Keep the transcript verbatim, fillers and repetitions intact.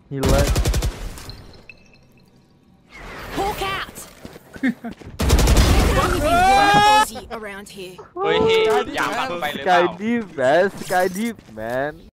He left. Hawk out. Aussie around here. เฮ้ยอยากปัดไปหรือเป Skye ล่า Diff man Skye Diff man